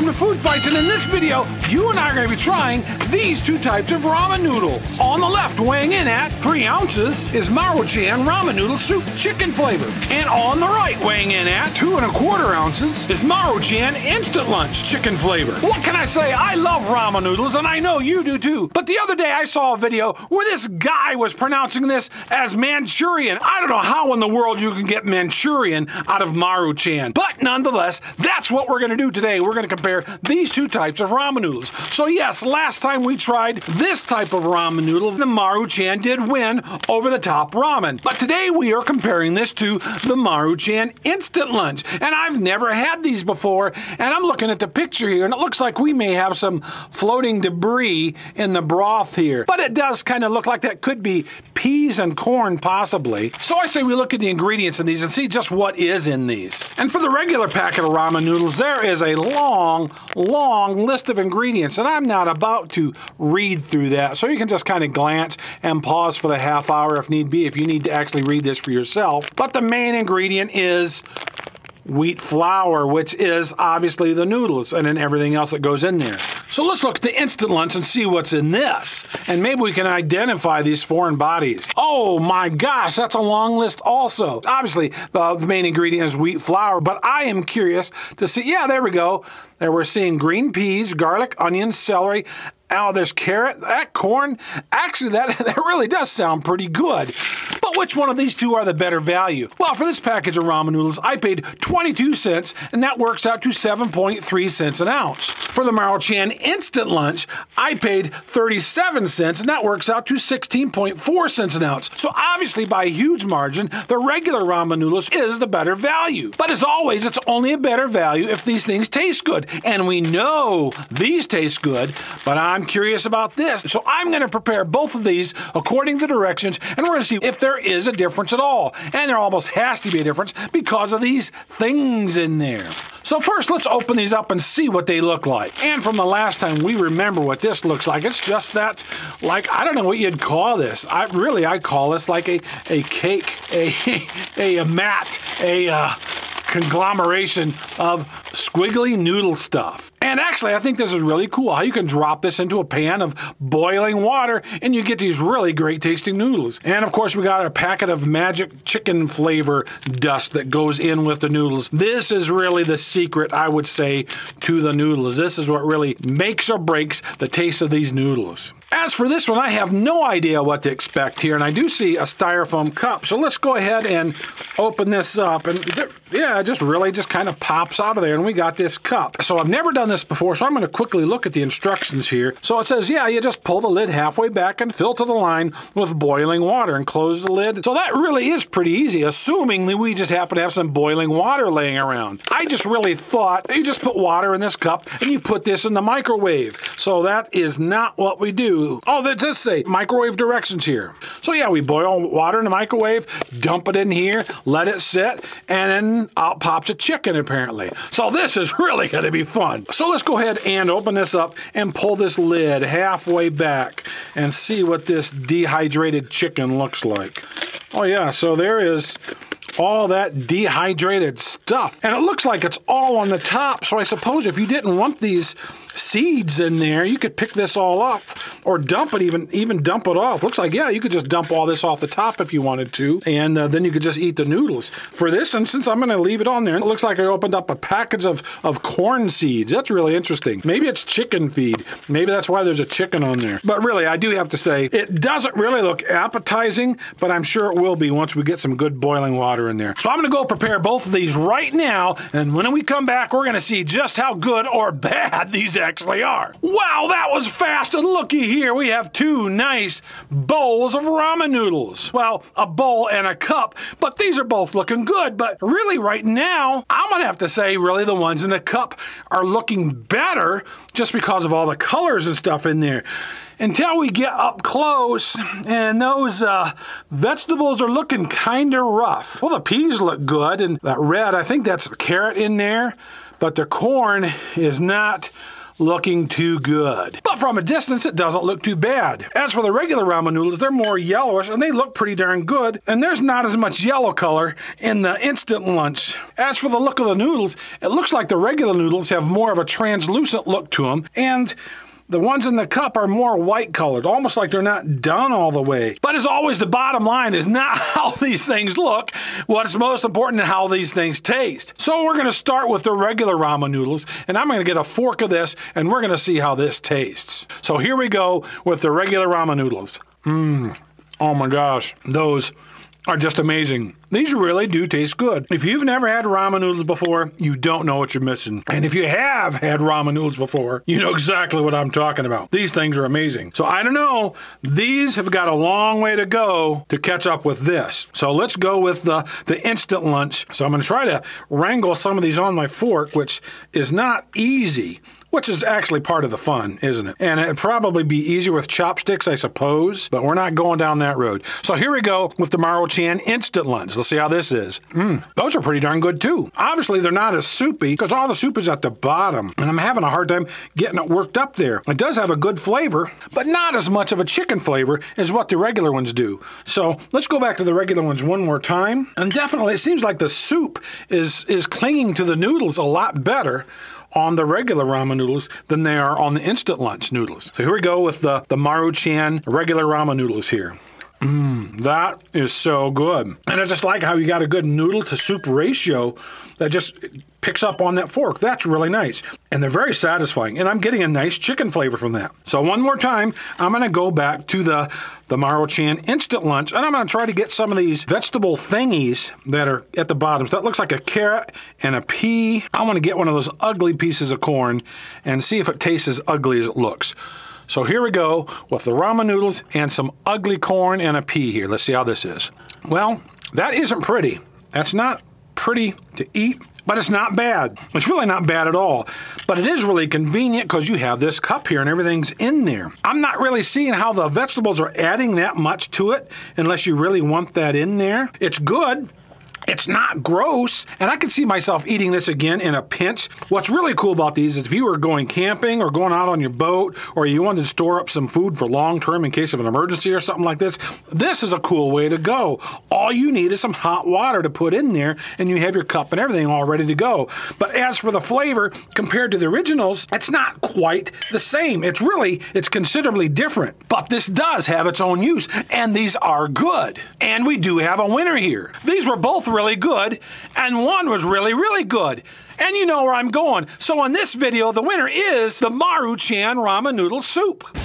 welcome to Food Fights, and in this video, you and I are going to be trying these two types of ramen noodles. On the left, weighing in at 3 ounces, is Maruchan Ramen Noodle Soup Chicken Flavor. And on the right, weighing in at 2 1/4 ounces, is Maruchan Instant Lunch Chicken Flavor. What can I say? I love ramen noodles, and I know you do too. But the other day, I saw a video where this guy was pronouncing this as Manchurian. I don't know how in the world you can get Manchurian out of Maruchan. But nonetheless, that's what we're going to do today. We're going to compare these two types of ramen noodles. So yes, last time we tried this type of ramen noodle, the Maruchan did win over the top ramen. But today we are comparing this to the Maruchan Instant Lunch. And I've never had these before, and I'm looking at the picture here, and it looks like we may have some floating debris in the broth here. But it does kind of look like that could be peas and corn, possibly. So I say we look at the ingredients in these and see just what is in these. And for the regular packet of ramen noodles, there is a long list of ingredients, and I'm not about to read through that, so you can just kind of glance and pause for the half hour if need be, if you need to actually read this for yourself. But the main ingredient is wheat flour, which is obviously the noodles, and then everything else that goes in there. So let's look at the Instant Lunch and see what's in this, and maybe we can identify these foreign bodies. Oh my gosh, that's a long list also. Obviously, the main ingredient is wheat flour, but I am curious to see, yeah, there we go. There we're seeing green peas, garlic, onions, celery. Oh, there's carrot, that corn. Actually, that really does sound pretty good. But which one of these two are the better value? Well, for this package of ramen noodles, I paid 22 cents, and that works out to 7.3 cents an ounce. For the Maruchan Instant Lunch, I paid 37 cents, and that works out to 16.4 cents an ounce. So obviously, by a huge margin, the regular ramen noodles is the better value. But as always, it's only a better value if these things taste good. And we know these taste good, but I'm curious about this. So I'm going to prepare both of these according to the directions, and we're going to see if there is a difference at all. And there almost has to be a difference because of these things in there. So first, let's open these up and see what they look like. And from the last time, we remember what this looks like. It's just that, like, I don't know what you'd call this. I'd call this like a cake, a mat, a conglomeration of squiggly noodle stuff. And actually, I think this is really cool, how you can drop this into a pan of boiling water and you get these really great tasting noodles. And of course, we got a packet of magic chicken flavor dust that goes in with the noodles. This is really the secret, I would say, to the noodles. This is what really makes or breaks the taste of these noodles. As for this one, I have no idea what to expect here, and I do see a styrofoam cup. So let's go ahead and open this up, and yeah, it just kind of pops out of there, and we got this cup. So I've never done this before, so I'm going to quickly look at the instructions here. So it says, yeah, you just pull the lid halfway back and fill to the line with boiling water and close the lid. So that really is pretty easy, assuming that we just happen to have some boiling water laying around. I just really thought you just put water in this cup and you put this in the microwave. So that is not what we do. Oh, that does say microwave directions here. So yeah, we boil water in the microwave, dump it in here, let it sit, and then out pops a chicken apparently. So this is really going to be fun. So let's go ahead and open this up and pull this lid halfway back and see what this dehydrated chicken looks like. Oh yeah, so there is all that dehydrated stuff. And it looks like it's all on the top. So I suppose if you didn't want these seeds in there, you could pick this all off or dump it, even dump it off. Looks like, yeah, you could just dump all this off the top if you wanted to, and then you could just eat the noodles. For this instance, I'm going to leave it on there. It looks like I opened up a package of corn seeds. That's really interesting. Maybe it's chicken feed. Maybe that's why there's a chicken on there. But really, I do have to say, it doesn't really look appetizing, but I'm sure it will be once we get some good boiling water in there. So I'm going to go prepare both of these right now, and when we come back, we're going to see just how good or bad these actually are. Wow, that was fast, and looky here, we have two nice bowls of ramen noodles. Well, a bowl and a cup, but these are both looking good. But really right now, I'm gonna have to say really the ones in the cup are looking better just because of all the colors and stuff in there. Until we get up close, and those vegetables are looking kinda rough. Well, the peas look good, and that red, I think that's the carrot in there, but the corn is not looking too good. But from a distance, it doesn't look too bad. As for the regular ramen noodles, they're more yellowish and they look pretty darn good. And there's not as much yellow color in the instant lunch. As for the look of the noodles, it looks like the regular noodles have more of a translucent look to them, and the ones in the cup are more white colored, almost like they're not done all the way. But as always, the bottom line is not how these things look. What's most important is how these things taste. So we're going to start with the regular ramen noodles, and I'm going to get a fork of this, and we're going to see how this tastes. So here we go with the regular ramen noodles. Oh my gosh, those are just amazing. These really do taste good. If you've never had ramen noodles before, you don't know what you're missing. And if you have had ramen noodles before, you know exactly what I'm talking about. These things are amazing. So I don't know, these have got a long way to go to catch up with this. So let's go with the instant lunch. So I'm gonna try to wrangle some of these on my fork, which is not easy. Which is actually part of the fun, isn't it? And it'd probably be easier with chopsticks, I suppose, but we're not going down that road. So here we go with the Maruchan instant lunch. Let's see how this is. Those are pretty darn good too. Obviously, they're not as soupy because all the soup is at the bottom, and I'm having a hard time getting it worked up there. It does have a good flavor, but not as much of a chicken flavor as what the regular ones do. So let's go back to the regular ones one more time. And definitely, it seems like the soup is clinging to the noodles a lot better on the regular ramen noodles than they are on the instant lunch noodles. So here we go with the Maruchan regular ramen noodles here. That is so good. And I just like how you got a good noodle to soup ratio that just picks up on that fork. That's really nice. And they're very satisfying. And I'm getting a nice chicken flavor from that. So one more time, I'm gonna go back to the Maruchan instant lunch, and I'm gonna try to get some of these vegetable thingies that are at the bottom. So that looks like a carrot and a pea. I wanna get one of those ugly pieces of corn and see if it tastes as ugly as it looks. So here we go with the ramen noodles and some ugly corn and a pea here. Let's see how this is. Well, that isn't pretty. That's not pretty to eat, but it's not bad. It's really not bad at all. But it is really convenient because you have this cup here and everything's in there. I'm not really seeing how the vegetables are adding that much to it unless you really want that in there. It's good. It's not gross, and I can see myself eating this again in a pinch. What's really cool about these is if you were going camping or going out on your boat, or you wanted to store up some food for long term in case of an emergency or something like this, this is a cool way to go. All you need is some hot water to put in there, and you have your cup and everything all ready to go. But as for the flavor, compared to the originals, it's not quite the same. It's considerably different. But this does have its own use, and these are good. And we do have a winner here. These were both really good, and one was really, really good. And you know where I'm going. So in this video, the winner is the Maruchan ramen noodle soup.